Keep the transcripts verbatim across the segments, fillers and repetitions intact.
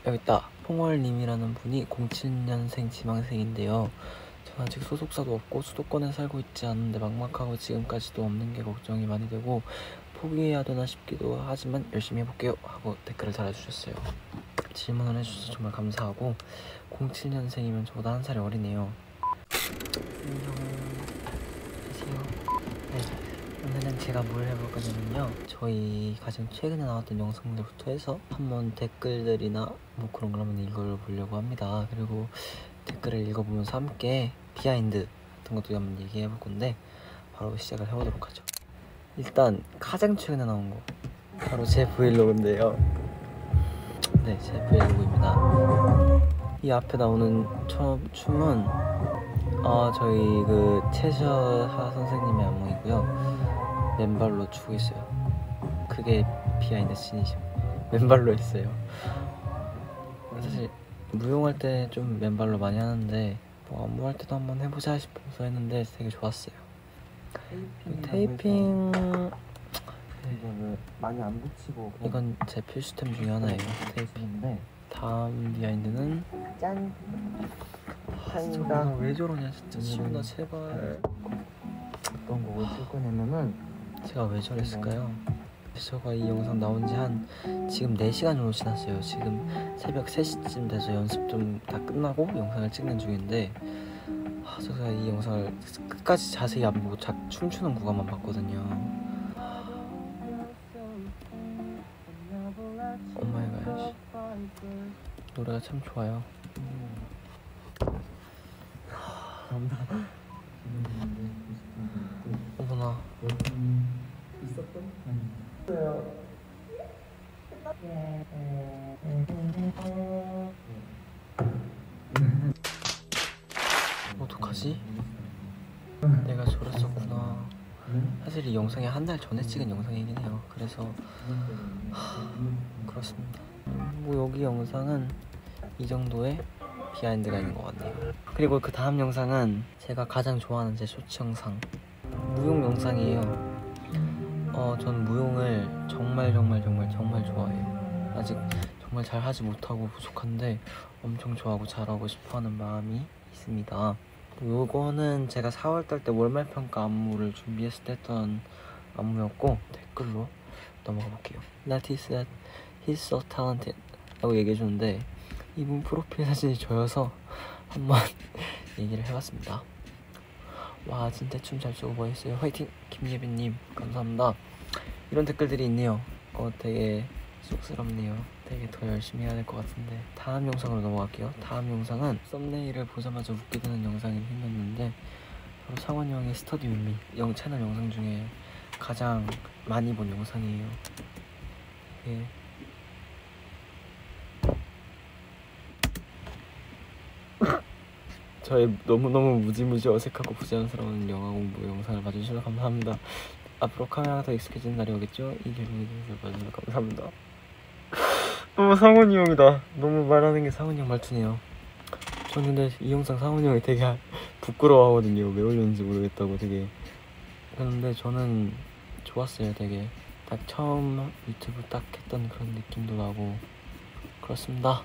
여기 있다. 퐁월님이라는 분이 공칠 년생 지망생인데요. 저는 아직 소속사도 없고 수도권에 살고 있지 않은데 막막하고 지금까지도 없는 게 걱정이 많이 되고 포기해야 되나 싶기도 하지만 열심히 해볼게요 하고 댓글을 달아주셨어요. 질문을 해주셔서 정말 감사하고 공칠 년생이면 저보다 한 살이 어리네요. 안녕하세요. 네, 오늘은 제가 뭘 해볼 거냐면요, 저희 가장 최근에 나왔던 영상들부터 해서 한번 댓글들이나 뭐 그런 걸 한번 읽어보려고 합니다. 그리고 댓글을 읽어보면서 함께 비하인드 같은 것도 한번 얘기해볼 건데 바로 시작을 해보도록 하죠. 일단 가장 최근에 나온 거 바로 제 브이로그인데요. 네, 제 브이로그입니다. 이 앞에 나오는 첫 춤은 어, 저희 그 채셔하 선생님의 안무이고요. 맨발로 추고 있어요. 그게 비하인드 씬이죠. 맨발로 했어요. 사실 무용할 때 좀 맨발로 많이 하는데 뭐 안무할 때도 한번 해보자 싶어서 했는데 되게 좋았어요. 테이핑 이거는 많이 안 붙이고 이건 제 필수템 중에 하나예요. 테이핑인데 다음 비하인드는 짠! 한다. 왜 저러냐 진짜. 시훈아 제발. 어떤 곡을 쓸 거냐면은 제가 왜 저랬을까요? 제가 이 영상 나온 지 한 지금 네 시간 정도 지났어요. 지금 새벽 세 시쯤 돼서 연습 좀 다 끝나고 영상을 찍는 중인데 아, 제가 이 영상을 끝까지 자세히 안 보고 자, 춤추는 구간만 봤거든요. 오마이갓, 노래가 참 좋아요. 어머나. 어떡하지? 내가 저랬었구나. 사실 이 영상이 한 달 전에 찍은 영상이긴 해요. 그래서 하, 그렇습니다. 뭐 여기 영상은 이 정도의 비하인드가 있는 것 같네요. 그리고 그 다음 영상은 제가 가장 좋아하는 제 쇼츠 영상, 무용 영상이에요. 어, 전 무용을 정말 정말 정말 정말 좋아해요. 아직 정말 잘 하지 못하고 부족한데 엄청 좋아하고 잘하고 싶어하는 마음이 있습니다. 요거는 제가 사월달 때 월말평가 안무를 준비했을 때 했던 안무였고 댓글로 넘어가 볼게요. Letty said he's so talented 라고 얘기해주는데 이분 프로필 사진이 저여서 한번 얘기를 해봤습니다. 와, 진짜 춤 잘 추고 멋있어요. 화이팅! 김예빈님 감사합니다. 이런 댓글들이 있네요. 어, 되게 쑥스럽네요. 되게 더 열심히 해야 될 것 같은데. 다음 영상으로 넘어갈게요. 다음 영상은 썸네일을 보자마자 웃게 되는 영상이 생겼는데 바로 상원이 형의 스터디 윗미 영 채널 영상 중에 가장 많이 본 영상이에요. 예. 저의 너무너무 무지무지 어색하고 부자연스러운 영화 공부 영상을 봐주셔서 감사합니다. 앞으로 카메라가 더 익숙해지는 날이 오겠죠? 이 결론에 대해서 봐주셔서 감사합니다. 너무 상훈이 형이다. 너무 말하는 게 상훈이 형 말투네요. 저는 근데 이 영상 상훈이 형이 되게 부끄러워하거든요. 왜 올렸는지 모르겠다고 되게. 그런데 저는 좋았어요. 되게 딱 처음 유튜브 딱 했던 그런 느낌도 나고 그렇습니다.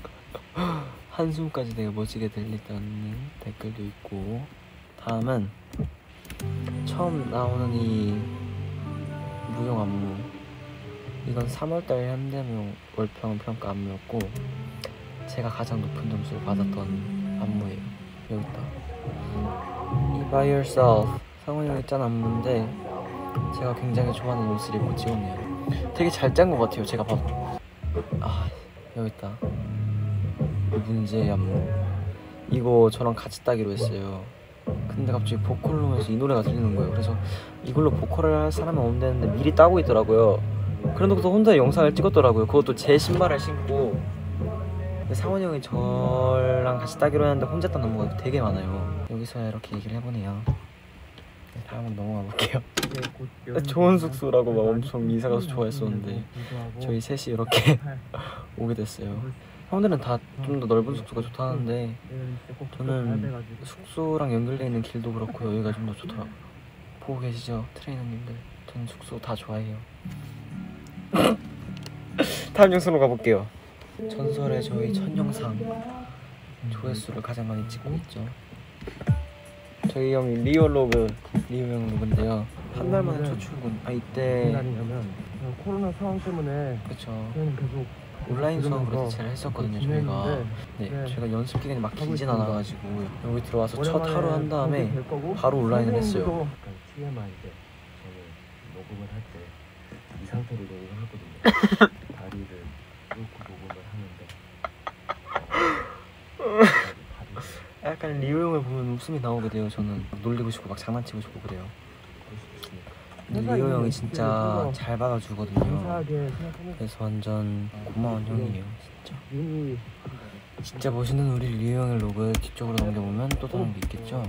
한숨까지 되게 멋지게 들리다는 댓글도 있고. 다음은 처음 나오는 이 무용 안무, 이건 삼월달 현대무용 월평 평가 안무였고 제가 가장 높은 점수를 받았던 안무예요. 여기 있다. 이 By Yourself 상훈이 형이 짠 안무인데 제가 굉장히 좋아하는 옷을 입고 찍었네요. 되게 잘 짠 것 같아요. 제가 봐도. 아, 여기 있다. 문제의 안무. 이거 저랑 같이 따기로 했어요. 근데 갑자기 보컬룸에서 이 노래가 들리는 거예요. 그래서 이걸로 보컬을 할 사람이 없는데 미리 따고 있더라고요. 그런데도 혼자 영상을 찍었더라고요. 그것도 제 신발을 신고. 근데 상원이 형이 저랑 같이 따기로 했는데 혼자 딴 안무가 되게 많아요. 여기서 이렇게 얘기를 해보네요. 네, 다음으로 넘어가 볼게요. 좋은 숙소라고 막 엄청 이사 가서 좋아했었는데 저희 셋이 이렇게 오게 됐어요. 형들은 다 좀 더 넓은 숙소가 좋다는데 저는 숙소랑 연결되어 있는 길도 그렇고 여기가 좀 더 좋더라고요. 보고 계시죠? 트레이너님들. 저는 숙소 다 좋아해요. 다음 영상으로 가볼게요. 전설의 저희 첫 영상 조회수를 가장 많이 찍고 있죠. 저희 형이 리얼로그 리오 형 로그인데요. 한 달 만에 첫 출근. 아 이때 날이냐면 코로나 상황 때문에 그쵸. 저희는 계속 온라인 수업으로 대체를 했었거든요 저희가. 네, 네. 제가 연습 기간이 막 하고 길진 있습니다. 않아가지고 여기 들어와서 첫 오랜만에 하루 한 다음에 될 거고, 바로 온라인을 했어요. 선생님도 약간 티엠아이 때 저는 녹음을 할 때 이 상태로 녹음을 하거든요. 다리를 이렇게 녹음을 하는데 어, 약간 리오 형을 보면 웃음이 나오게 돼요. 저는 놀리고 싶고 막 장난치고 싶고 그래요. 근데 리오 형이 진짜 잘 받아주거든요. 감사하게 생각하면서 그래서 완전 고마운 형이에요 진짜. 눈이 진짜 멋있는 우리 리오 형의 로그 뒤쪽으로 넘겨보면 또 다른 게 있겠죠.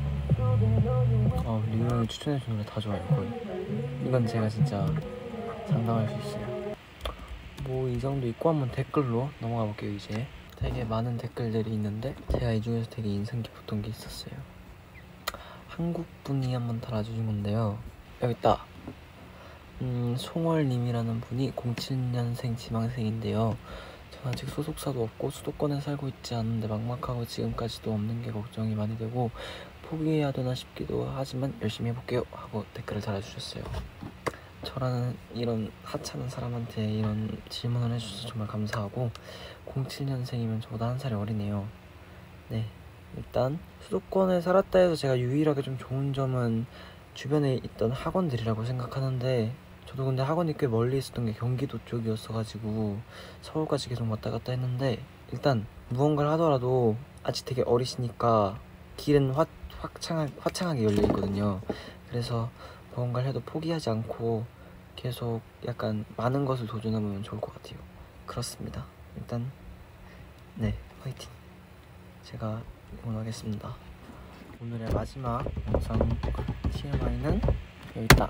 어, 리오 형이 추천해준 노래 다 좋아요 거의. 이건 제가 진짜 장담할 수 있어요. 뭐 이 정도 있고 한번 댓글로 넘어가 볼게요. 이제 되게 많은 댓글들이 있는데 제가 이 중에서 되게 인상 깊었던 게 있었어요. 한국 분이 한번 달아주신 건데요. 여기 있다. 음, 송월님이라는 분이 공칠 년생 지망생인데요. 전 아직 소속사도 없고 수도권에 살고 있지 않은데 막막하고 지금까지도 없는 게 걱정이 많이 되고 포기해야 되나 싶기도 하지만 열심히 해볼게요 하고 댓글을 달아주셨어요. 저라는 이런 하찮은 사람한테 이런 질문을 해주셔서 정말 감사하고 공칠 년생이면 저보다 한 살이 어리네요. 네, 일단 수도권에 살았다 해서 제가 유일하게 좀 좋은 점은 주변에 있던 학원들이라고 생각하는데 저도 근데 학원이 꽤 멀리 있었던 게 경기도 쪽이었어가지고 서울까지 계속 왔다 갔다 했는데 일단 무언가를 하더라도 아직 되게 어리시니까 길은 화, 화창하, 화창하게 열려있거든요. 그래서 무언가를 해도 포기하지 않고 계속 약간 많은 것을 도전해보면 좋을 것 같아요. 그렇습니다. 일단 네, 화이팅! 제가 응원하겠습니다. 오늘의 마지막 영상 티엠아이는 여기 있다.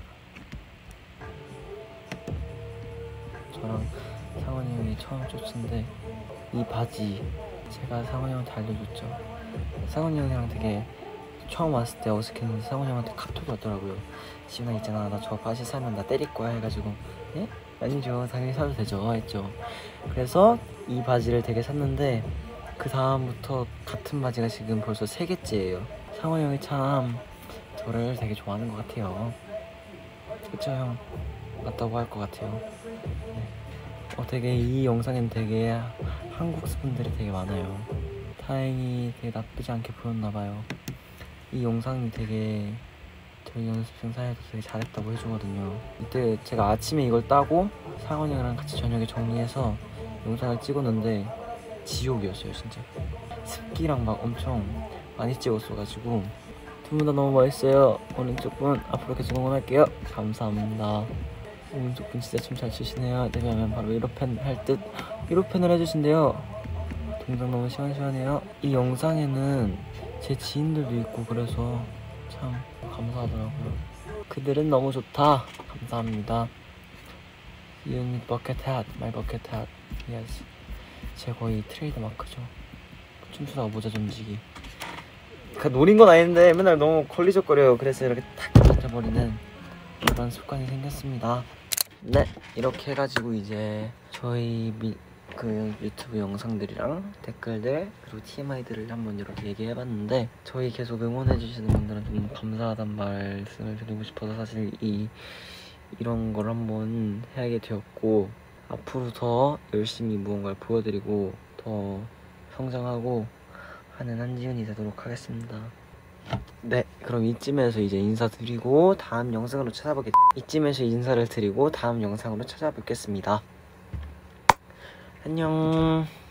저랑 상원이 형이 처음 쫓은데 이 바지 제가 상원이 형한테 알려줬죠. 상원이 형이랑 되게 처음 왔을 때 어색했는데 상원이 형한테 카톡이 왔더라고요. 지훈아 있잖아 나 저 바지 사면 나 때릴 거야 해가지고 예? 아니죠 당연히 사도 되죠 했죠. 그래서 이 바지를 되게 샀는데 그 다음부터 같은 바지가 지금 벌써 세 개째예요. 상원이 형이 참 저를 되게 좋아하는 것 같아요. 그쵸 형? 맞다고 할 것 같아요. 네. 어 되게 이 영상엔 되게 한국 분들이 되게 많아요. 다행히 되게 나쁘지 않게 보였나봐요. 이 영상이 되게 저희 연습생 사이에도 되게 잘했다고 해주거든요. 이때 제가 아침에 이걸 따고 상원이 형이랑 같이 저녁에 정리해서 영상을 찍었는데 지옥이었어요 진짜. 습기랑 막 엄청 많이 찍었어가지고 두 분 다 너무 멋있어요. 오른쪽 분 앞으로 계속 응원할게요. 감사합니다. 오른쪽 분 진짜 춤 잘 추시네요. 데뷔하면 바로 일 호 팬 할 듯 일 호 팬을 해주신대요. 동작 너무 시원시원해요. 이 영상에는 제 지인들도 있고 그래서 참 감사하더라고요. 그들은 너무 좋다. 감사합니다. 이은이 버켓 핫, 마이 버켓 핫. 예스. 제 거의 트레이드 마크죠. 춤추다가 모자 던지기. 그 노린 건 아닌데 맨날 너무 걸리적거려요. 그래서 이렇게 탁 던져버리는 그런 습관이 생겼습니다. 네, 이렇게 해가지고 이제 저희 미, 그 유튜브 영상들이랑 댓글들 그리고 티엠아이들을 한번 이렇게 얘기해봤는데 저희 계속 응원해주시는 분들은 좀 감사하단 말씀을 드리고 싶어서 사실 이 이런 걸 한번 해야게 되었고 앞으로 더 열심히 무언가를 보여드리고 더 성장하고 하는 한지훈이 되도록 하겠습니다. 네, 그럼 이쯤에서 이제 인사드리고 다음 영상으로 찾아보겠 이쯤에서 인사를 드리고 다음 영상으로 찾아뵙겠습니다. 안녕.